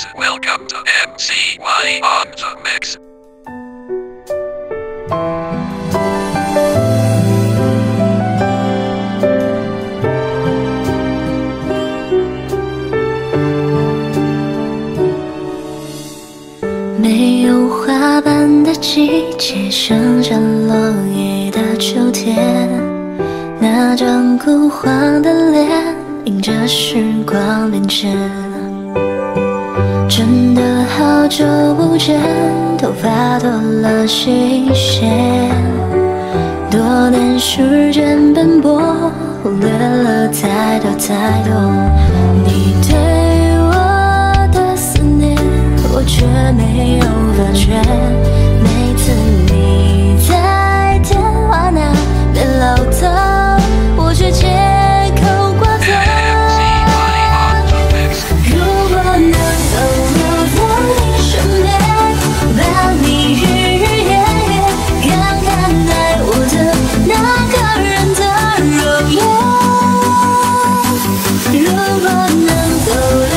Please welcome to MCY on the mix. 没有花瓣的季节，剩下落叶的秋天，那张枯黄的脸，迎着时光变迁。真的好久不见，头发多了些线，多年时间奔波，忽略了太多太多。你对我的思念，我却没有发觉。每次你在电话那边唠叨，我却借口挂断。如果能够留在你身边，伴你日日夜夜，看看爱我的那个人的容颜。如果能够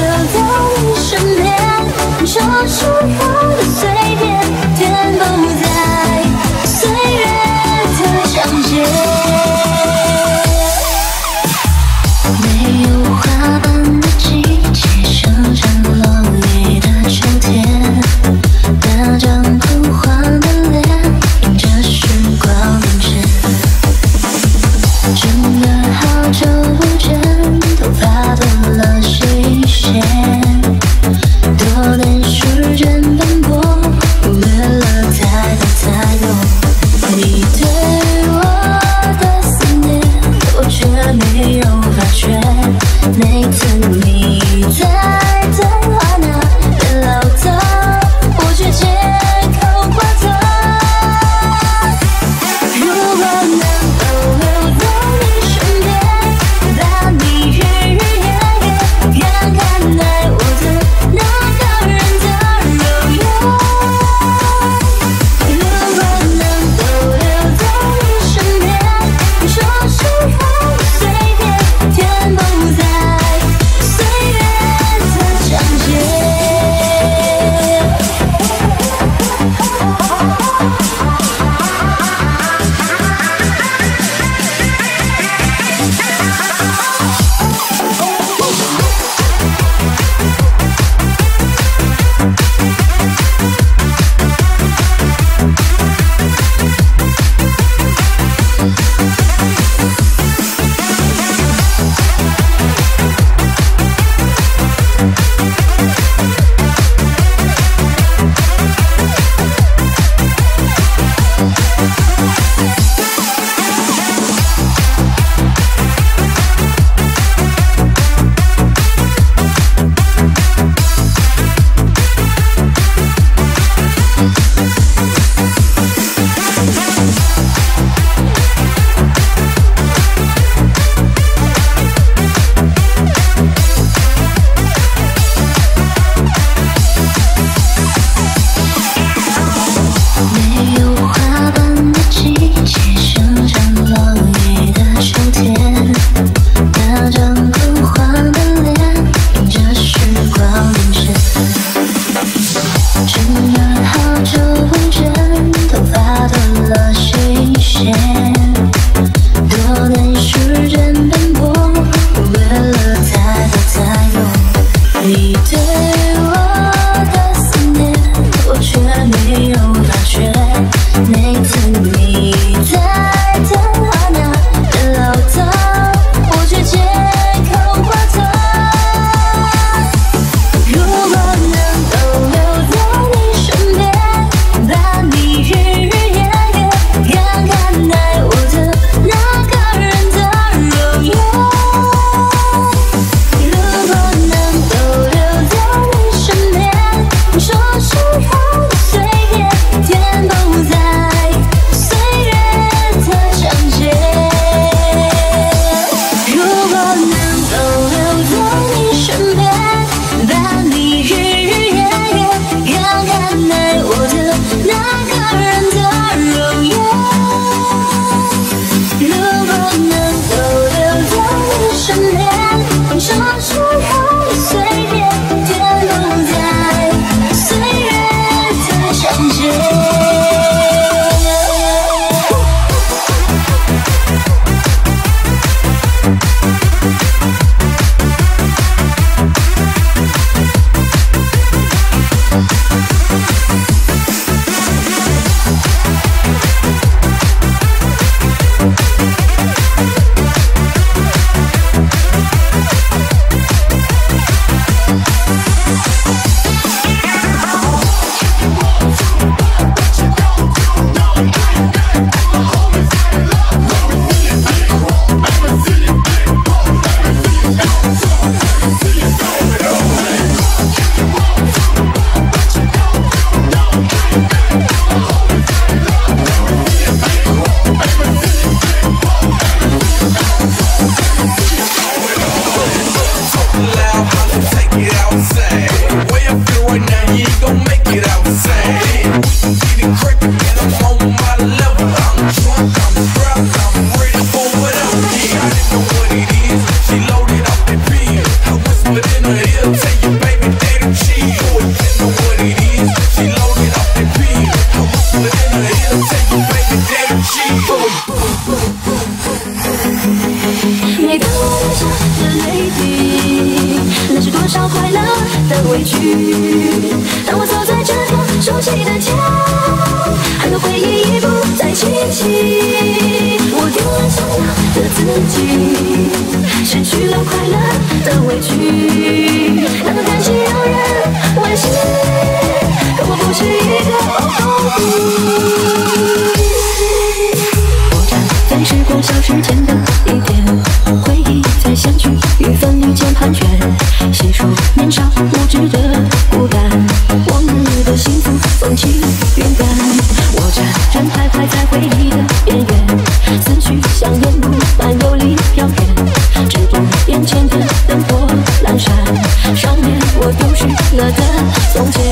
的委屈。当我走在这条熟悉的街，很多回忆已不再清晰。我丢了想要的自己，失去了快乐的委屈。那段感情让人惋惜，可我不是一个偶像。我站在时光消失前的一天，回忆在相聚与分离间盘旋，细数年少无知的孤单，往日的幸福风轻云淡。我辗转徘徊在回忆的边缘，思绪像烟雾般游离飘远，只顾眼前的灯火阑珊，上面我丢失了的从前。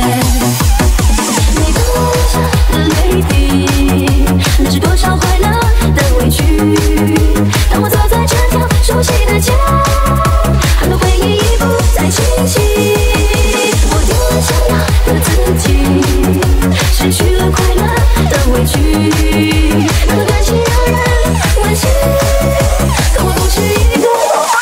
每当我流下的泪滴，那是多少快乐的委屈。当我走在这条熟悉的街，很多回忆已不再清晰。我丢了想要的自己，失去了快乐的委屈。那段感情让人惋惜，可我不是一个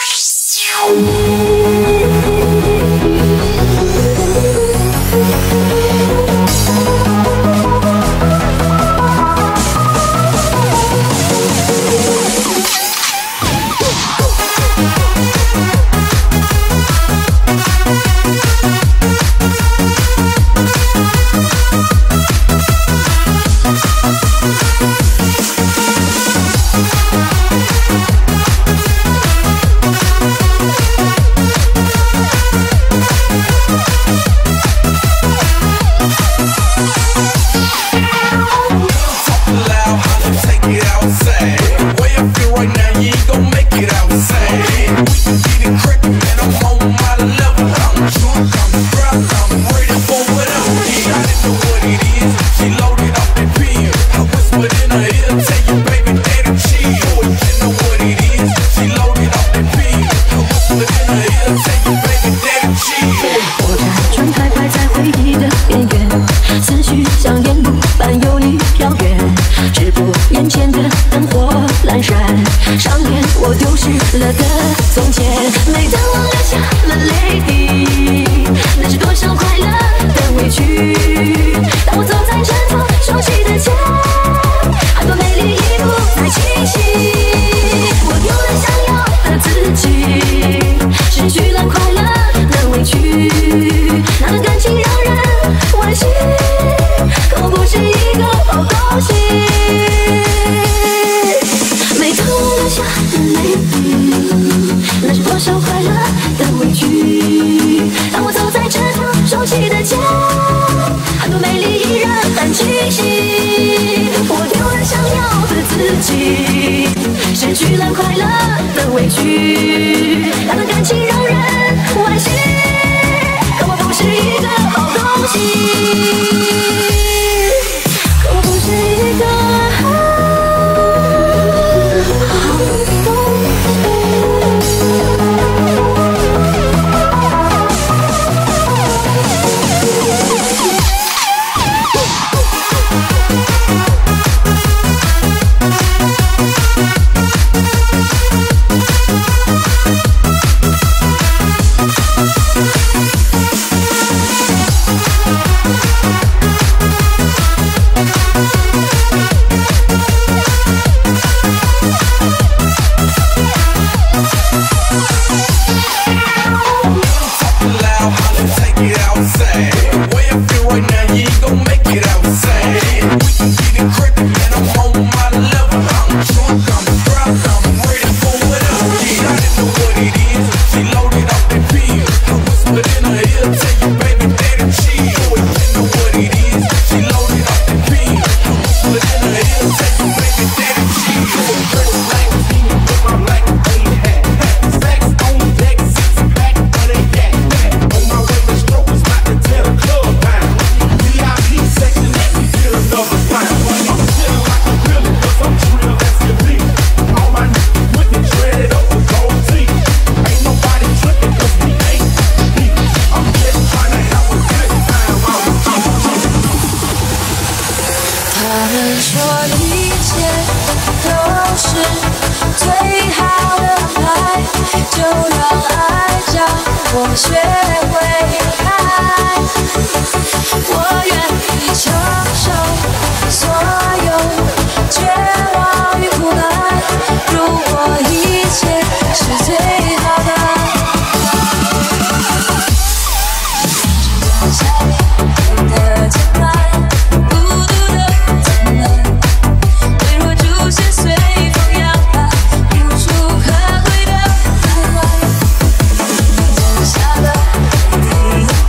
失去了快乐的委屈，那段感情让人惋惜，可我不是一个好东西，可我不是一个好东最好的安排，就让爱将我学会爱，我愿意承受所有绝望与苦难。如果一切是最好的，只剩下你的牵绊，孤独的怎么？微弱出现随风摇摆，无处可归的徘徊。剩下的你。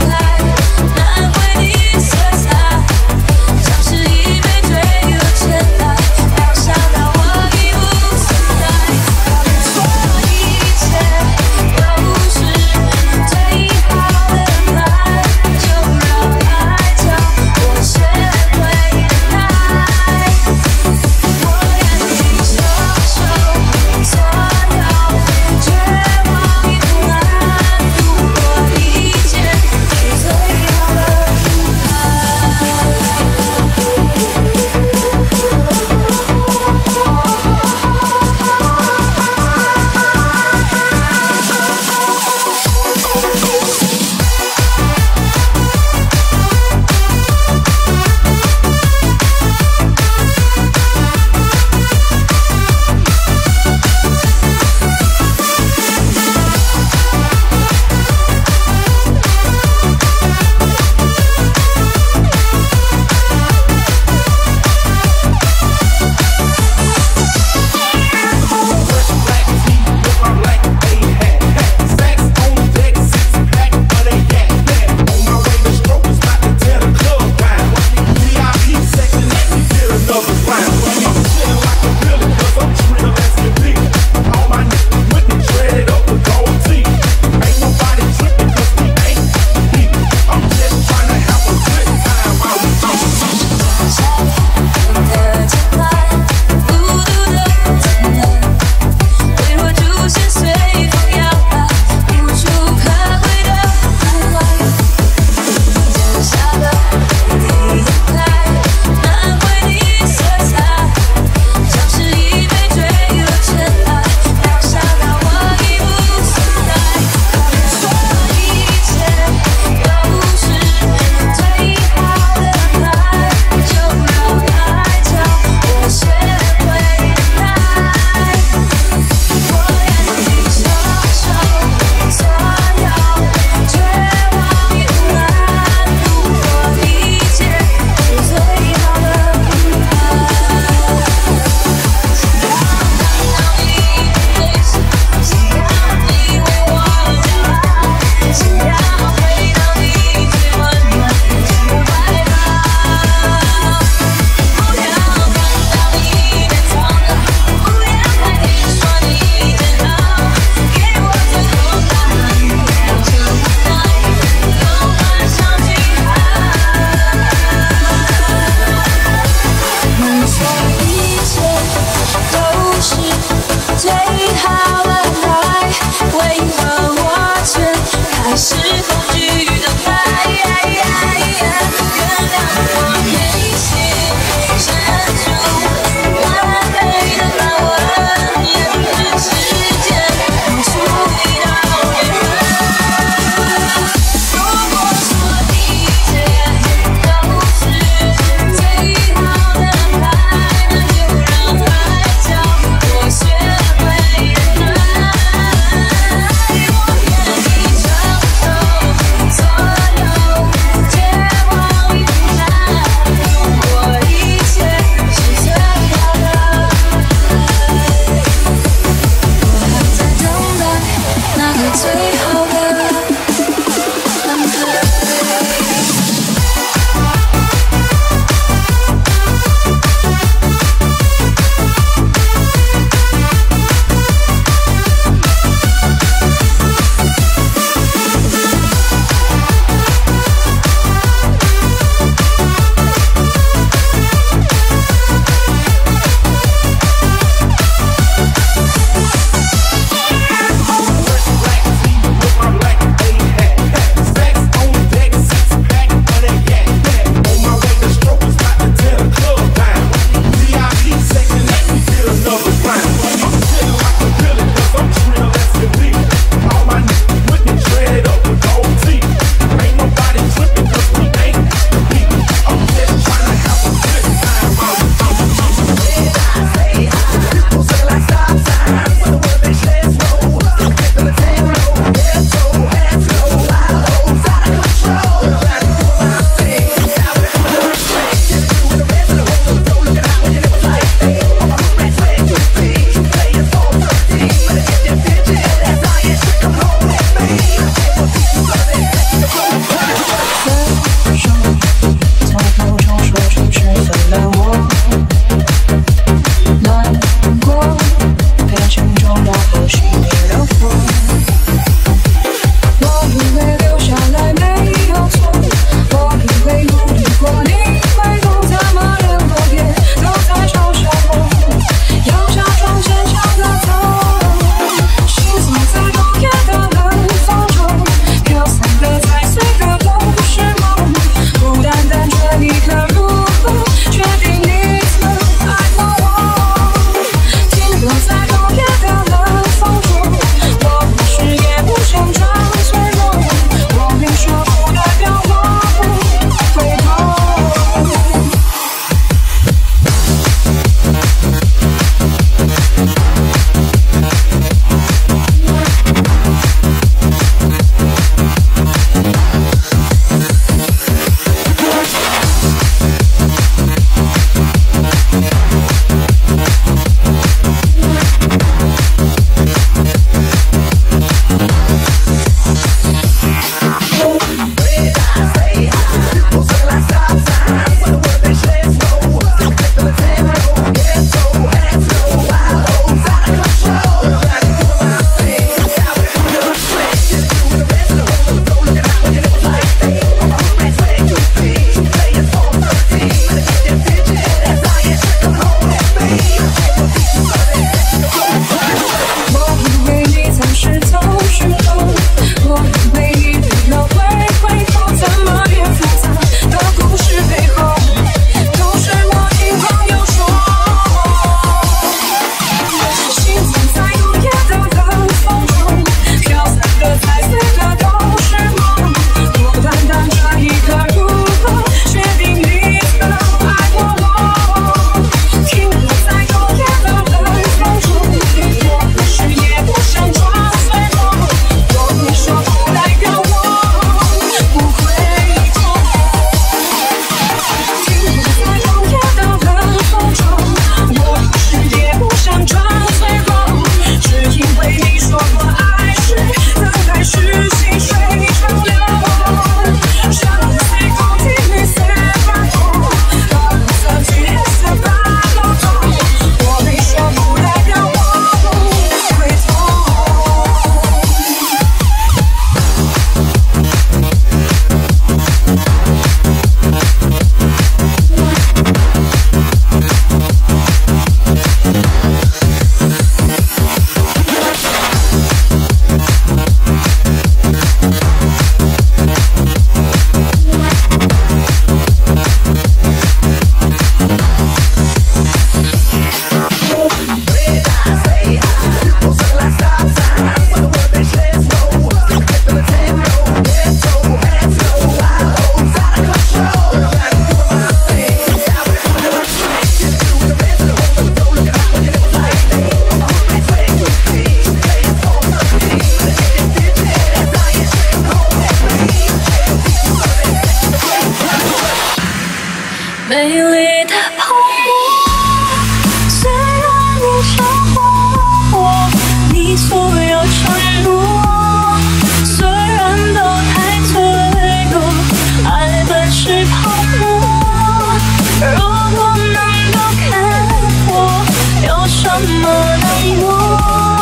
美丽的泡沫。虽然你烧火我，你所有承诺，虽然都太脆弱，爱本是泡沫。如果能够看破，有什么难过？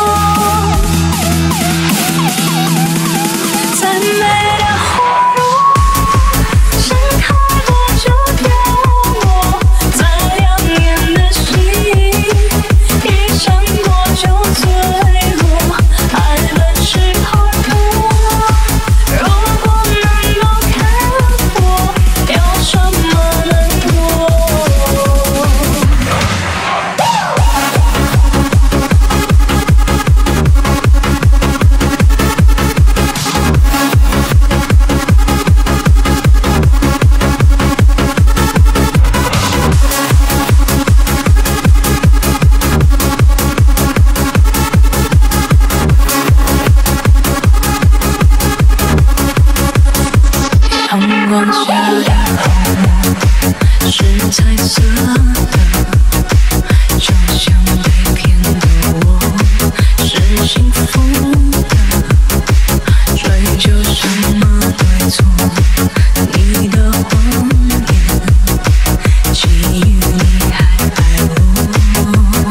再美的花朵，盛开后就凋落，再亮眼的星，一闪过就坠落。爱本是泡沫，如果能够看破，有什么难过？阳光下的泡沫是彩色的，就像被骗的我是幸福的。追究什么对错？你的谎言，基于你还爱我。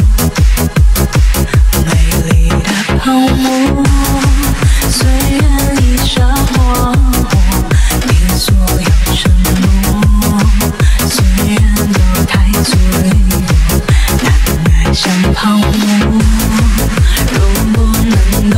美丽的泡沫，虽然已烧火。所有承诺，虽然都太脆弱，但爱像泡沫。如果能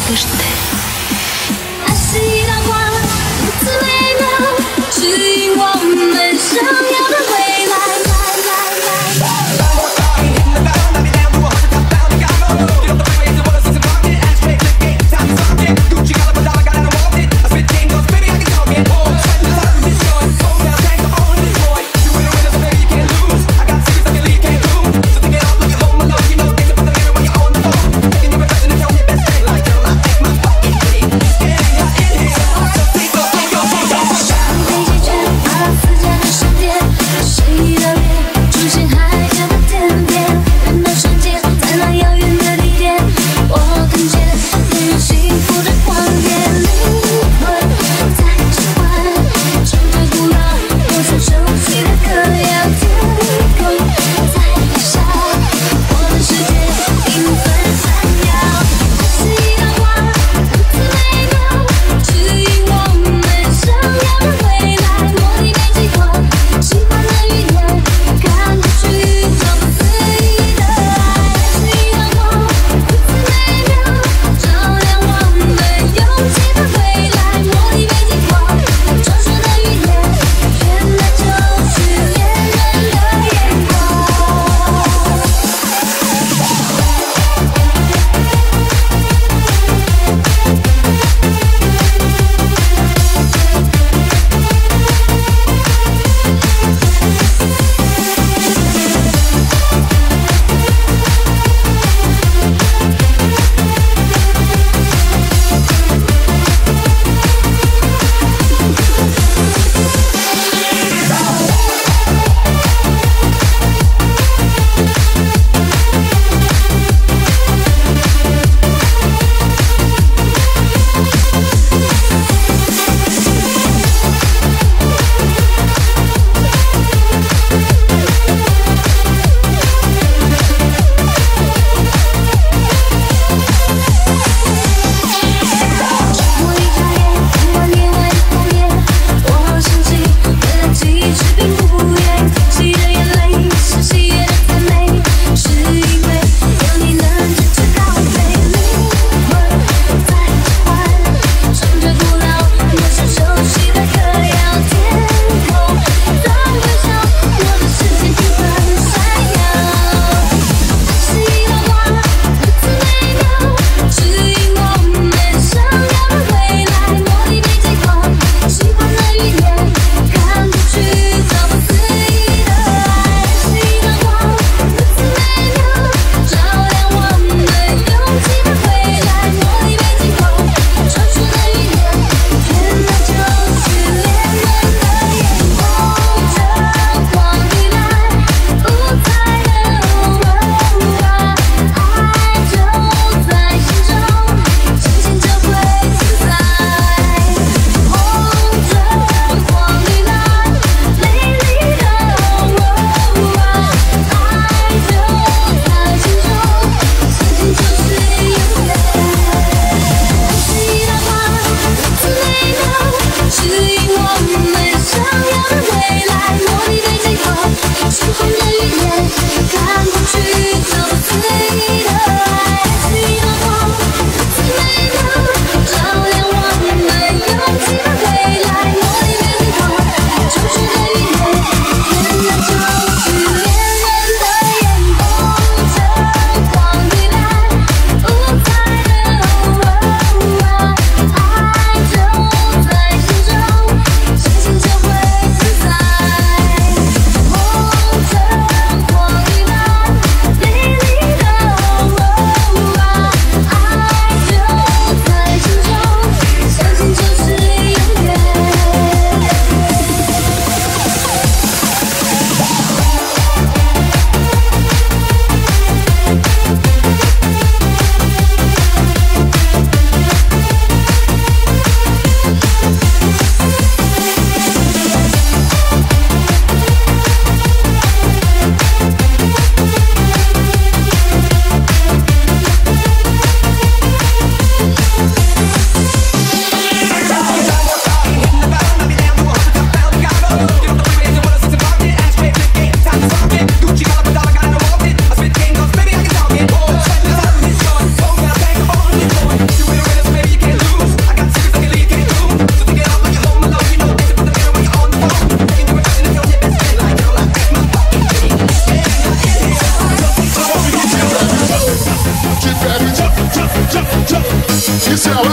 的是对。爱是一道光，如此微妙，指引我们想要的未来。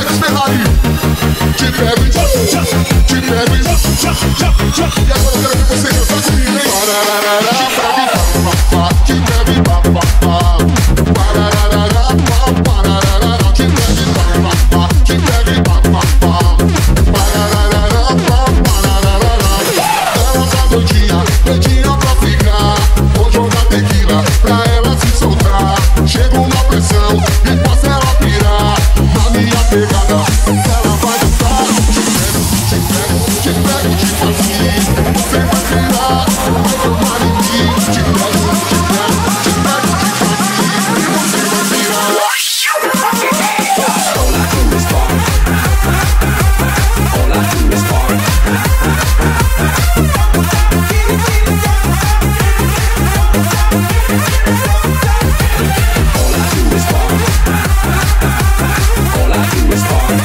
eles ferrari. Te pego e te pego e agora eu quero ver você cantar comigo, hein? Te pego e papapá. Te pego e papapá. Te pego e papapá. Ela tá doidinha, doidinha pra ficar. Vou jogar tequila pra ela se soltar. Chego na pressão e faço ela pirar. Na minha pegada, ela vai dançar. Te pego, te faço assim. Você vai pirar, vai tomar em mim. Te pego, te faço assim. Você vai pirar. All I do is party. All I do is party. All I do is party. All I do is party.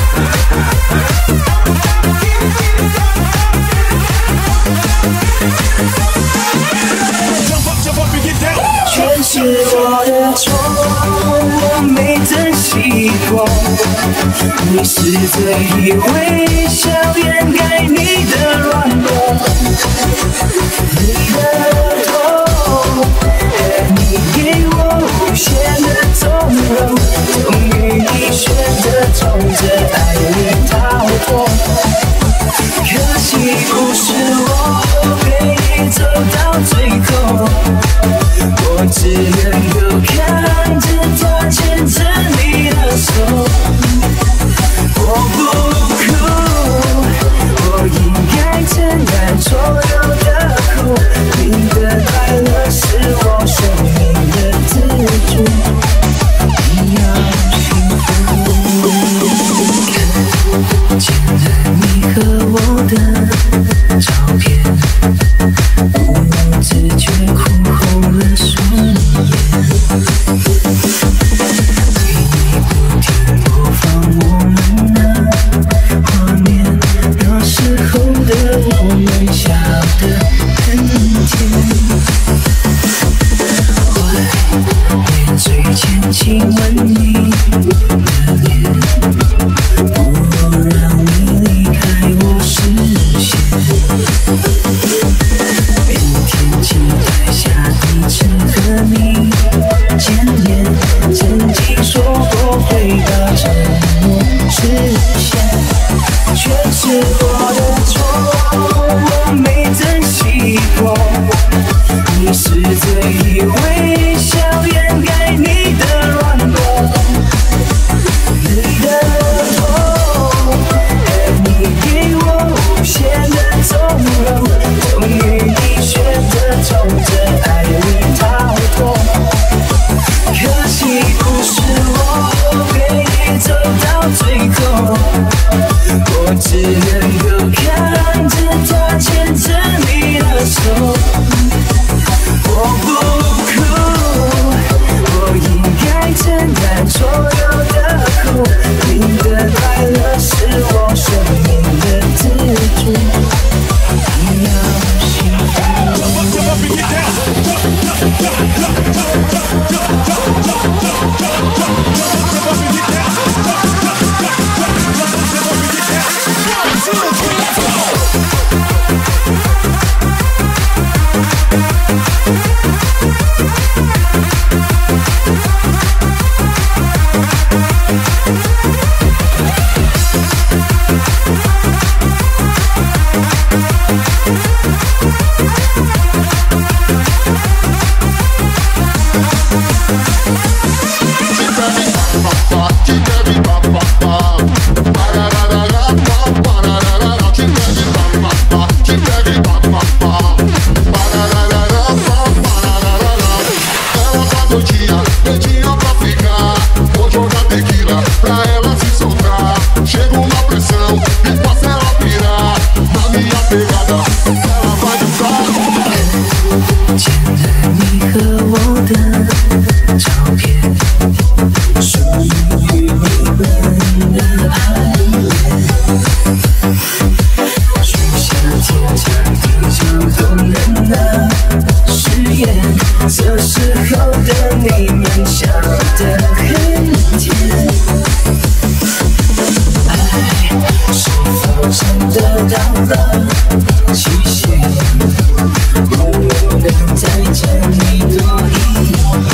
Jump up and get down. 全是我的错，我没珍惜过。你是最以微笑掩盖你的软弱，你的痛，你给我无限的纵容，终于你选择从这爱里逃脱。可惜不是我陪你走到最后，我只能够看着他牵着你的手。我不哭，我应该承担所有的苦。你的快乐是我生命的支柱，你要幸福。看见了你和我的照片，不自觉哭红了双眼。为你不停播放我们的画面，那时候的我们笑得很甜。怀念最前亲吻你的脸，不让你离开我视线。每天期待下一次和你见面，曾经说过会把承诺实现，全是我的错，我没珍惜过。你是最以微笑掩盖你的软弱，你的痛，你给我无限的纵容，终于你选择从这爱里逃脱。可惜不是我陪你走到最后，我只能够看着他牵着你的手。我不哭，我应该承担所有的苦。你的快乐是我生命的支柱，你要幸到了期限，能不能再见你多一眼？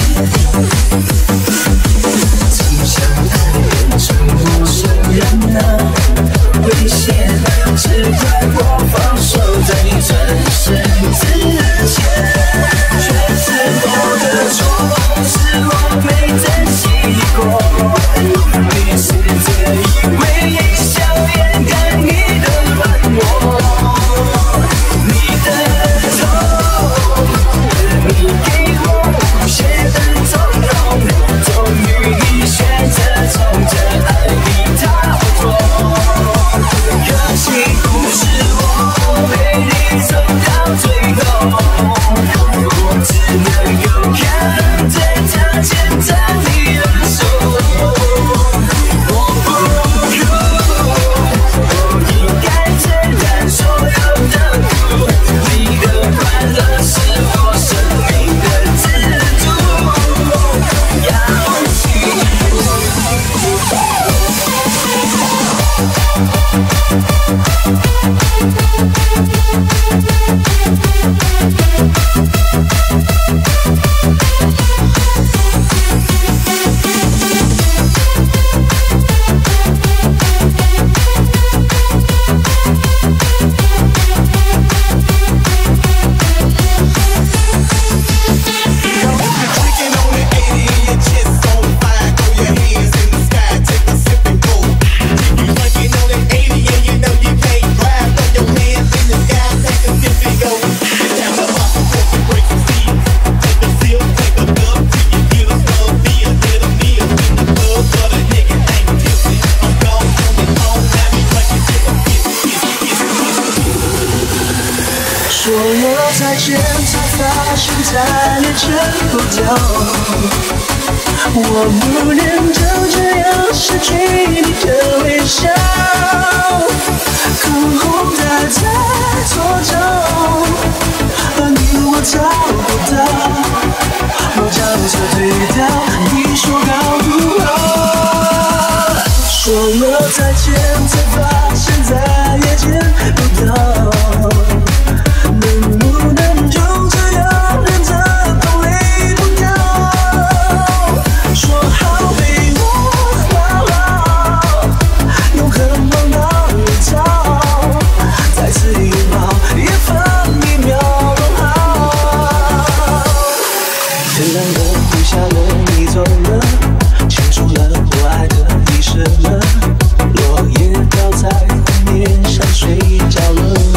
曾相爱变成陌生人了，危险，只怪我放手在你转身之前，却是我的错，是我没珍惜过。你是这一位笑颜看你的软弱，你的痛，你给我无限的纵容，终于你选择从这爱里逃脱。可惜不是我陪你走到最后，我只能够看着他牵着你的手。我不哭，我应该承担所有的苦，你的快乐是我生命的支柱。要记说了再见，才发现再也见不到。我不能就这样失去你的微笑，口红带在左手，而你我找不到，我将这对调，你说高不好？说了再见，才发现再也见不到。能不能就这样忍着痛泪不掉？说好陪我到老，永恒碰到日照，再次拥抱也分一秒都好。天亮了，雨下了，你走了，清楚了，我爱的你是了，落叶掉在湖面上睡着了。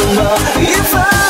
么？一分